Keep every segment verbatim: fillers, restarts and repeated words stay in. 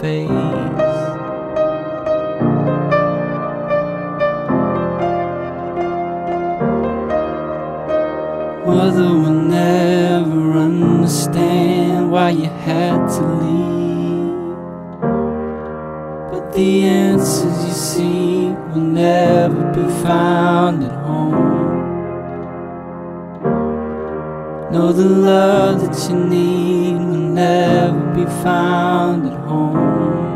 face. Mother will never understand why you had to leave, but the answers you seek will never be found at home. No, the love that you need will never be found at home.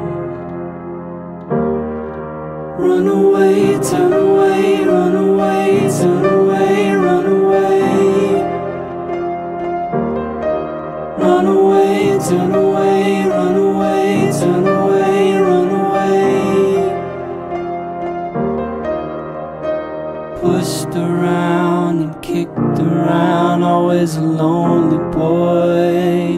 Run away, turn away, run away, turn away, run away. Run away, turn away, run away, turn away, run away. Pushed around and kicked around, always a lonely boy.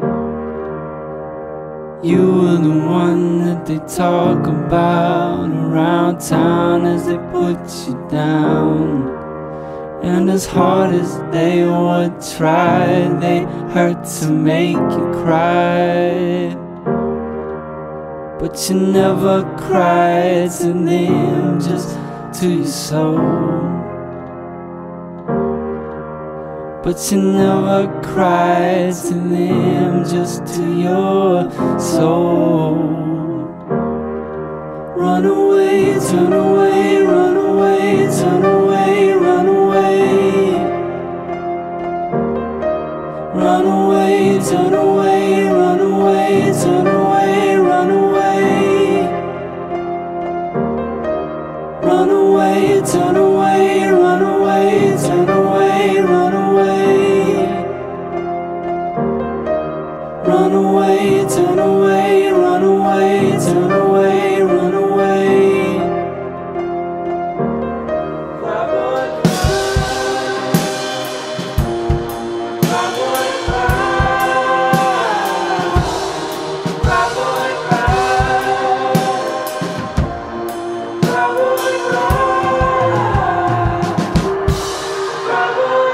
You were the one that they talk about around town as they put you down. And as hard as they would try, they hurt to make you cry. But you never cried to them, just to your soul. But you never cried to them, just to your soul. Run away, turn away, run away, turn away, run away. Run away, turn away, run away, turn away, run away. Run away, turn away, run away, turn away, run away. Run away, turn away, run away, turn away, run away. Cry boy, cry. Cry boy, cry. Cry boy, cry. Cry boy, cry. Cry boy,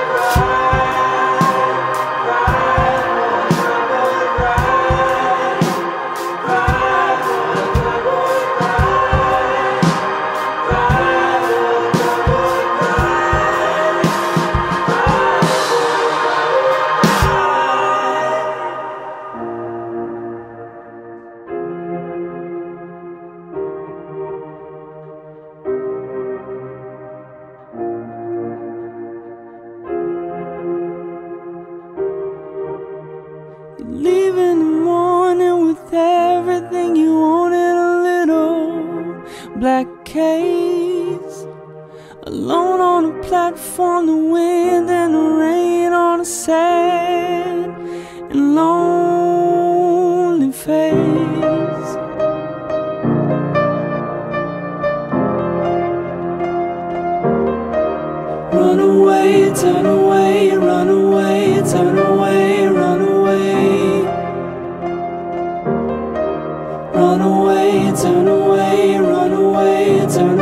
leave in the morning with everything you wanted, a little black case. Alone on a platform, the wind and the rain on a sad and lonely face. Run away, turn away, run away, turn away, run away. Run away, turn away, run away, turn